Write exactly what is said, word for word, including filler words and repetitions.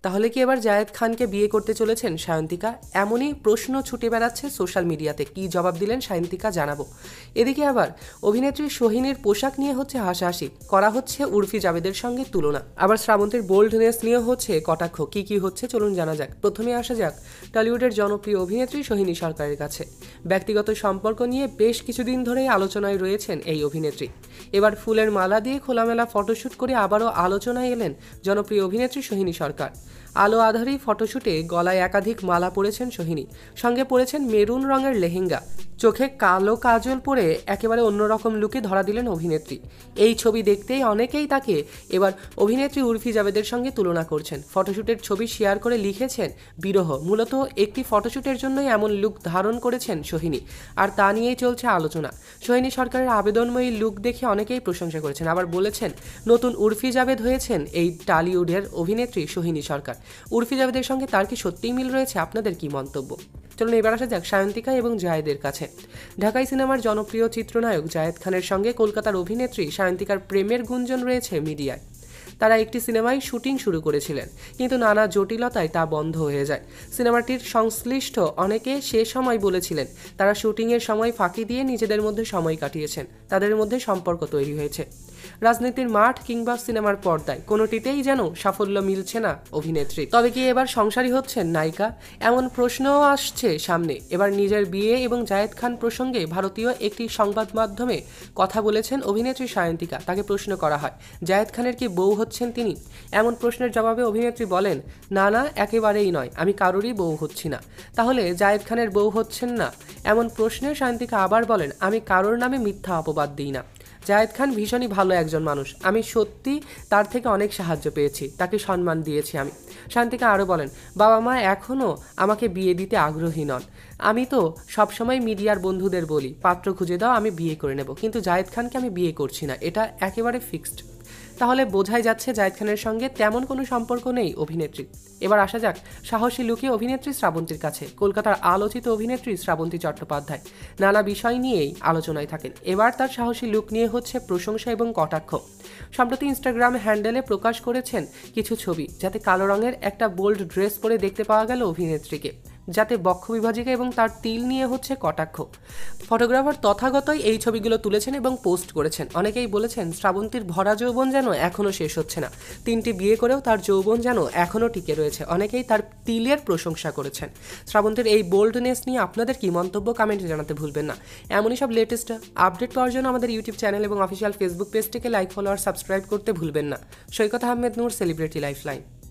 তাহলে কি এবার জায়েদ খানকে বিয়ে করতে চলেছেন সায়ন্তিকা? এমনই প্রশ্ন ছুটে বেড়াচ্ছে সোশ্যাল মিডিয়াতে। কি জবাব দিলেন সায়ন্তিকা জানাবো। এদিকে আবার অভিনেত্রী সোহিনীর পোশাক নিয়ে হচ্ছে হাসাহাসি, করা হচ্ছে উর্ফি জাবেদের সঙ্গে তুলনা। আবার শ্রাবন্তীর বোল্ডনেস নিয়ে হচ্ছে কটাক্ষ। কি কি হচ্ছে চলুন জানা যাক। প্রথমে আসা যাক টলিউডের জনপ্রিয় অভিনেত্রী সোহিনী সরকারের কাছে। ব্যক্তিগত সম্পর্ক নিয়ে বেশ কিছুদিন ধরেই আলোচনায় রয়েছেন এই অভিনেত্রী। এবার ফুলের মালা দিয়ে খোলামেলা ফটোশ্যুট করে আবারও আলোচনায় এলেন জনপ্রিয় অভিনেত্রী সোহিনী সরকার। আলো আধারী ফটোশ্যুটে গলায় একাধিক মালা পরেছেন সোহিনী, সঙ্গে পরেছেন মেরুন রঙের লেহেঙ্গা। চোখে কালো কাজল পরে একেবারে অন্যরকম লুকে ধরা দিলেন অভিনেত্রী। এই ছবি দেখতেই অনেকেই তাকে এবার অভিনেত্রী উর্ফি জাবেদের সঙ্গে তুলনা করছেন। ফটোশ্যুটের ছবি শেয়ার করে লিখেছেন বিরহ। মূলত একটি ফটোশ্যুটের জন্যই এমন লুক ধারণ করেছেন সোহিনী, আর তা নিয়েই চলছে আলোচনা। সোহিনী সরকারের আবেদনময়ী লুক দেখে অনেকেই প্রশংসা করেছেন, আবার বলেছেন নতুন উর্ফি জাবেদ হয়েছেন এই টলিউডের অভিনেত্রী সোহিনী সরকার। উর্ফি জাবেদের সঙ্গে তার কি সত্যিই মিল রয়েছে? আপনাদের কি মন্তব্য? চলুন এবার আসা যাক সায়ন্তিকা এবং জায়েদের কাছে। ঢাকাই সিনেমার জনপ্রিয় চিত্রনায়ক জায়েদ খানের সঙ্গে কলকাতার অভিনেত্রী সায়ন্তিকার প্রেমের গুঞ্জন রয়েছে মিডিয়ায়। তারা একটি সিনেমায় শুটিং শুরু করেছিলেন, কিন্তু নানা জটিলতায় তা বন্ধ হয়ে যায়। সিনেমাটির সংশ্লিষ্ট অনেকে সে সময় বলেছিলেন তারা শুটিংয়ের সময় ফাঁকি দিয়ে নিজেদের মধ্যে সময় কাটিয়েছেন, তাদের মধ্যে সম্পর্ক তৈরি হয়েছে। রাজনীতির মাঠ কিংবা সিনেমার পর্দায় কোনোটিতেই যেন সাফল্য মিলছে না অভিনেত্রী। তবে কি এবার সংসারী হচ্ছেন নায়িকা? এমন প্রশ্নও আসছে সামনে। এবার নিজের বিয়ে এবং জায়েদ খান প্রসঙ্গে ভারতীয় একটি সংবাদ মাধ্যমে কথা বলেছেন অভিনেত্রী সায়ন্তিকা। তাকে প্রশ্ন করা হয় জায়েদ খানের কি বউ হচ্ছেন তিনি। এমন প্রশ্নের জবাবে অভিনেত্রী বলেন, না না, একেবারেই নয়, আমি কারোরই বউ হচ্ছি না। তাহলে জায়েদ খানের বউ হচ্ছেন না? এমন প্রশ্নে সায়ন্তিকা আবার বলেন, আমি কারোর নামে মিথ্যা অপবাদ দিই না। জায়েদ খান ভীষণই ভালো একজন মানুষ, আমি সত্যি তার থেকে অনেক সাহায্য পেয়েছি, তাকে সম্মান দিয়েছি আমি। সায়ন্তিকা আরও বলেন, বাবা মা এখনও আমাকে বিয়ে দিতে আগ্রহী নন। আমি তো সবসময় মিডিয়ার বন্ধুদের বলি পাত্র খুঁজে দাও, আমি বিয়ে করে নেব, কিন্তু জায়েদ খানকে আমি বিয়ে করছি না, এটা একেবারে ফিক্সড। তাহলে বোঝাই যাচ্ছে জায়েদ খানের সঙ্গে তেমন কোনো সম্পর্ক নেই অভিনেত্রী। এবার আসা যাক সাহসী লুকে অভিনেত্রী শ্রাবন্তীর কাছে। কলকাতার আলোচিত অভিনেত্রী শ্রাবন্তী চট্টোপাধ্যায় নানা বিষয় নিয়েই আলোচনায় থাকেন। এবার তার সাহসী লুক নিয়ে হচ্ছে প্রশংসা এবং কটাক্ষ। সম্প্রতি ইনস্টাগ্রাম হ্যান্ডেলে প্রকাশ করেছেন কিছু ছবি, যাতে কালো রঙের একটা বোল্ড ড্রেস পরে দেখতে পাওয়া গেল অভিনেত্রীকে, যাতে বক্ষ বিভাজিকা এবং তার তিল নিয়ে হচ্ছে কটাক্ষ। ফটোগ্রাফার তথাগতই এই ছবিগুলো তুলেছেন এবং পোস্ট করেছেন। অনেকেই বলেছেন শ্রাবন্তীর ভরা যৌবন যেন এখনও শেষ হচ্ছে না, তিনটি বিয়ে করেও তার যৌবন যেন এখনও টিকে রয়েছে। অনেকেই তার তিলের প্রশংসা করেছেন। শ্রাবন্তীর এই বোল্ডনেস নিয়ে আপনাদের কি মন্তব্য কমেন্টে জানাতে ভুলবেন না। এমনই সব লেটেস্ট আপডেট পাওয়ার জন্য আমাদের ইউটিউব চ্যানেল এবং অফিসিয়াল ফেসবুক পেজটিকে লাইক, ফলো আর সাবস্ক্রাইব করতে ভুলবেন না। Saikat Ahmed Noor, celebrity lifeline.